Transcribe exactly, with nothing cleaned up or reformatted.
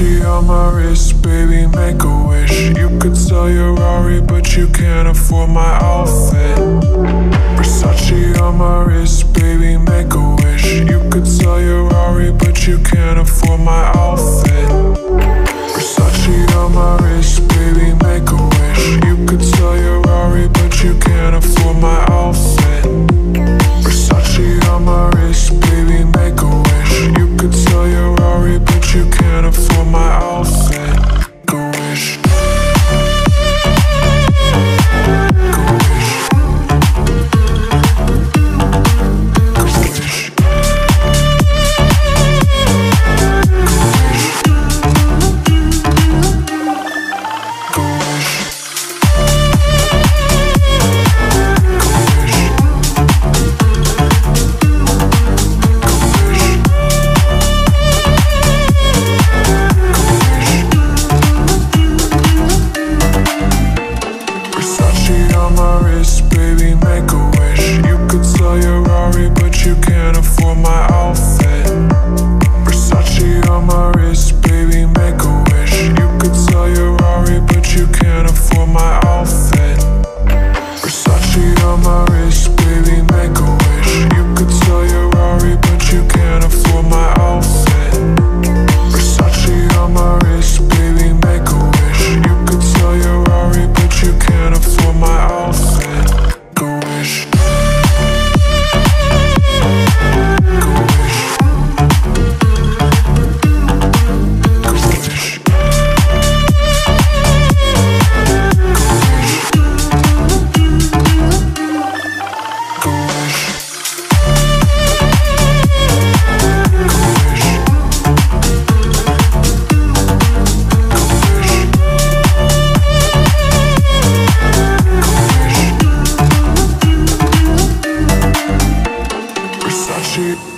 Versace on my wrist, baby, make a wish. You could sell your Rari, but you can't afford my outfit. Versace on my wrist, baby, make a wish. You could sell your Rari, but you can't afford my outfit. Versace on my wrist, baby, make a wish. You could sell your Rari, but you can't afford my outfit. Versace on my wrist, baby, make a wish. You could sell your Rari, but you can't afford my outfit. Go wish. Go wish. Go wish. Go wish. Baby, make a wish. You could sell your Rari, but you can't afford my outfit. Versace on my wrist, baby, make a wish. You could sell your Rari, but you can't afford my outfit. Versace on my wrist, baby, make a wish. You could sell your Rari, but you can't afford my outfit. Versace on my wrist, baby, make a wish. You could sell your Rari, but you can't afford my outfit. Go wish. Go wish. Go wish. Go wish. Versace.